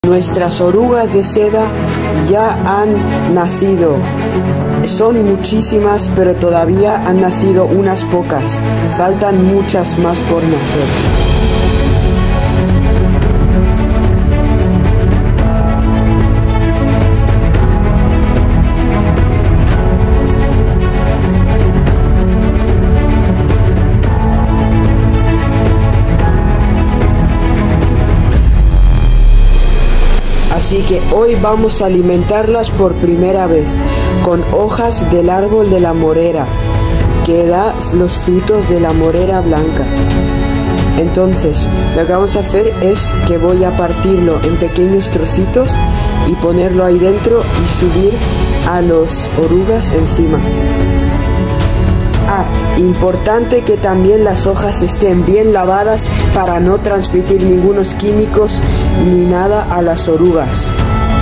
Nuestras orugas de seda ya han nacido. Son muchísimas, pero todavía han nacido unas pocas. Faltan muchas más por nacer. Así que hoy vamos a alimentarlas por primera vez con hojas del árbol de la morera, que da los frutos de la morera blanca. Entonces, lo que vamos a hacer es que voy a partirlo en pequeños trocitos y ponerlo ahí dentro y subir a los orugas encima. Importante que también las hojas estén bien lavadas para no transmitir ningunos químicos ni nada a las orugas.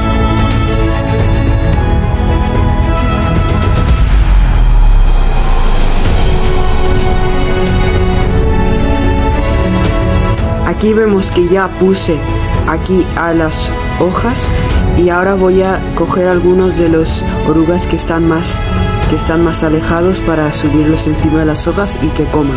Aquí vemos que ya puse aquí a las hojas y ahora voy a coger algunos de los orugas que están más alejados para subirlos encima de las hojas y que coman.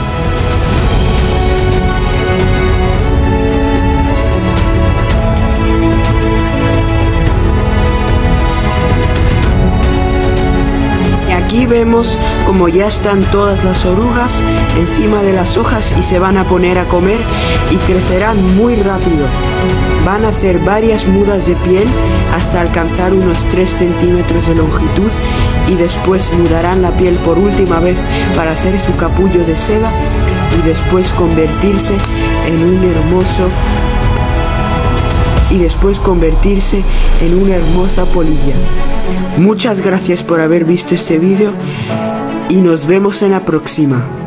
Y aquí vemos como ya están todas las orugas encima de las hojas y se van a poner a comer y crecerán muy rápido. Van a hacer varias mudas de piel hasta alcanzar unos 3 centímetros de longitud y después mudarán la piel por última vez para hacer su capullo de seda y después convertirse en una hermosa polilla. Muchas gracias por haber visto este vídeo y nos vemos en la próxima.